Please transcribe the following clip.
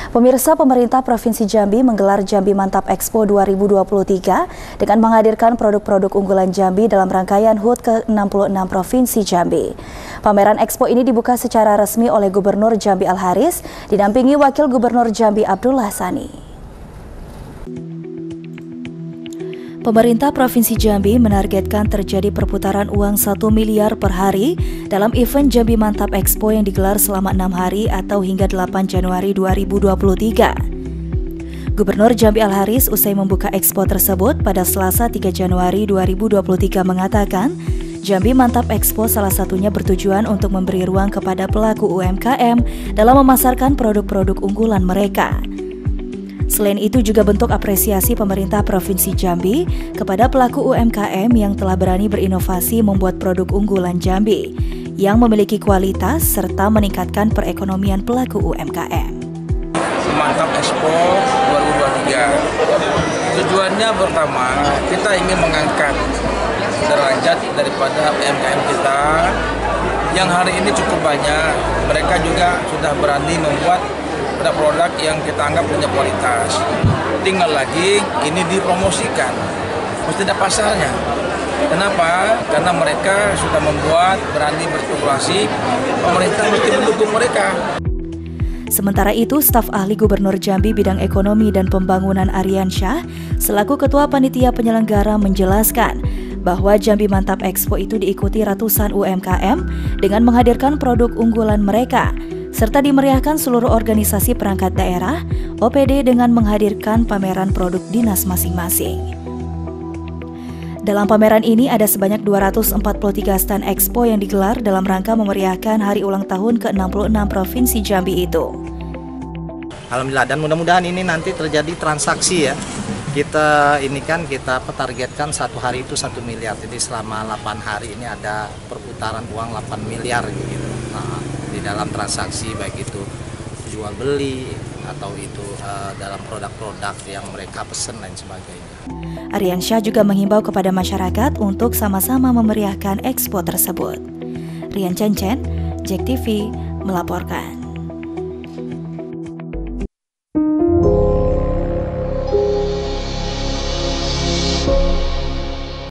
Pemirsa, pemerintah Provinsi Jambi menggelar Jambi Mantap Expo 2023 dengan menghadirkan produk-produk unggulan Jambi dalam rangkaian HUT ke-66 Provinsi Jambi. Pameran Expo ini dibuka secara resmi oleh Gubernur Jambi Al-Haris, didampingi Wakil Gubernur Jambi Abdullah Sani. Pemerintah Provinsi Jambi menargetkan terjadi perputaran uang 1 miliar per hari dalam event Jambi Mantap Expo yang digelar selama 6 hari atau hingga 8 Januari 2023. Gubernur Jambi Al-Haris usai membuka expo tersebut pada Selasa 3 Januari 2023 mengatakan, Jambi Mantap Expo salah satunya bertujuan untuk memberi ruang kepada pelaku UMKM dalam memasarkan produk-produk unggulan mereka. Selain itu juga bentuk apresiasi pemerintah Provinsi Jambi kepada pelaku UMKM yang telah berani berinovasi membuat produk unggulan Jambi yang memiliki kualitas serta meningkatkan perekonomian pelaku UMKM. Mantap Expo 2023. Tujuannya pertama, kita ingin mengangkat derajat daripada UMKM kita yang hari ini cukup banyak. Mereka juga sudah berani membuat produk yang kita anggap punya kualitas. Tinggal lagi ini dipromosikan, mesti ada pasarnya. Kenapa? Karena mereka sudah membuat, berani berspekulasi, pemerintah mesti mendukung mereka. Sementara itu, staf ahli Gubernur Jambi bidang ekonomi dan pembangunan Aryansyah selaku Ketua Panitia Penyelenggara menjelaskan bahwa Jambi Mantap Expo itu diikuti ratusan UMKM dengan menghadirkan produk unggulan mereka, serta dimeriahkan seluruh organisasi perangkat daerah, OPD dengan menghadirkan pameran produk dinas masing-masing. Dalam pameran ini ada sebanyak 243 stand expo yang digelar dalam rangka memeriahkan hari ulang tahun ke-66 Provinsi Jambi itu. Alhamdulillah, dan mudah-mudahan ini nanti terjadi transaksi ya. Kita targetkan satu hari itu 1 miliar, jadi selama 8 hari ini ada perputaran uang 8 miliar gitu. Nah, di dalam transaksi baik itu jual beli atau itu dalam produk-produk yang mereka pesen dan sebagainya. Aryansyah juga menghimbau kepada masyarakat untuk sama-sama memeriahkan expo tersebut. Rian Cencen, JEK TV melaporkan.